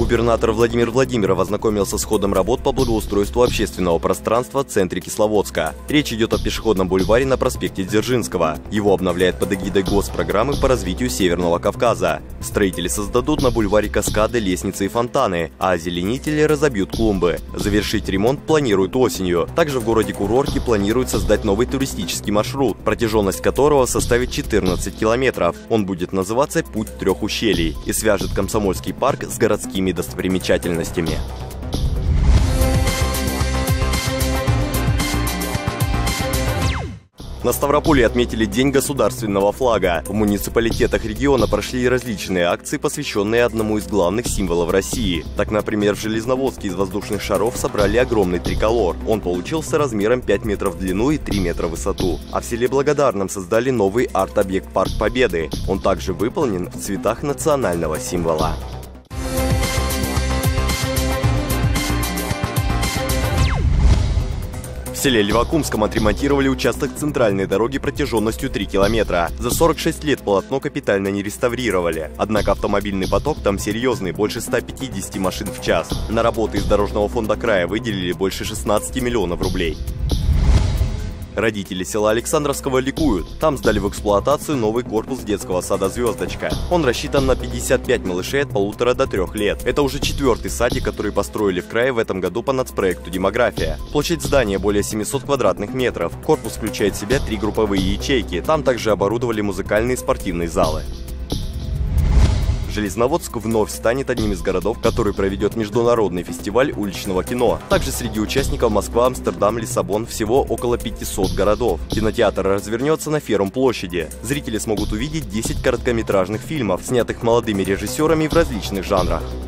Губернатор Владимир Владимиров ознакомился с ходом работ по благоустройству общественного пространства в центре Кисловодска. Речь идет о пешеходном бульваре на проспекте Дзержинского. Его обновляют под эгидой госпрограммы по развитию Северного Кавказа. Строители создадут на бульваре каскады, лестницы и фонтаны, а озеленители разобьют клумбы. Завершить ремонт планируют осенью. Также в городе Курорте планируют создать новый туристический маршрут, протяженность которого составит 14 километров. Он будет называться «Путь трех ущелий» и свяжет Комсомольский парк с городскими достопримечательностями. На Ставрополе отметили День государственного флага. В муниципалитетах региона прошли различные акции, посвященные одному из главных символов России. Так, например, в Железноводске из воздушных шаров собрали огромный триколор. Он получился размером 5 метров в длину и 3 метра в высоту. А в селе Благодарном создали новый арт-объект «Парк Победы». Он также выполнен в цветах национального символа. В селе Левокумском отремонтировали участок центральной дороги протяженностью 3 километра. За 46 лет полотно капитально не реставрировали. Однако автомобильный поток там серьезный, больше 150 машин в час. На работы из Дорожного фонда края выделили больше 16 миллионов рублей. Родители села Александровского ликуют. Там сдали в эксплуатацию новый корпус детского сада «Звездочка». Он рассчитан на 55 малышей от 1,5 до 3 лет. Это уже 4-й садик, который построили в крае в этом году по нацпроекту «Демография». Площадь здания более 700 квадратных метров. Корпус включает в себя 3 групповые ячейки. Там также оборудовали музыкальные и спортивные залы. Железноводск вновь станет одним из городов, который проведет международный фестиваль уличного кино. Также среди участников Москва, Амстердам, Лиссабон, всего около 500 городов. Кинотеатр развернется на Ферум-площади. Зрители смогут увидеть 10 короткометражных фильмов, снятых молодыми режиссерами в различных жанрах.